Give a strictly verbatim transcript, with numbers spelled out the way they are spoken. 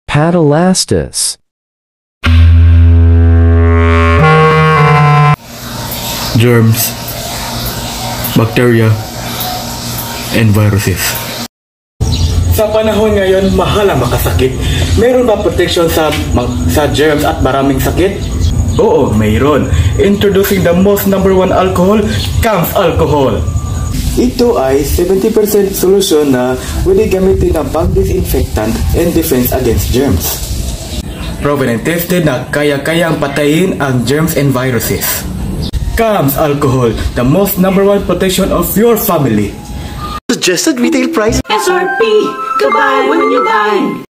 Patalastas. Germs, bacteria, and viruses. Sa panahon ngayon, mahal ang makasakit. Meron ba protection sa, sa germs at maraming sakit? Oo, mayroon. Introducing the most number one alcohol, Cam's Alcohol. Ito ay seventy percent solusyon na pwede gamitin ng pang-disinfectant and defense against germs. Proven and tested na kaya-kayang patayin ang germs and viruses. Cam's Alcohol, the most number one protection of your family. Suggested retail price S R P, goodbye when you buy.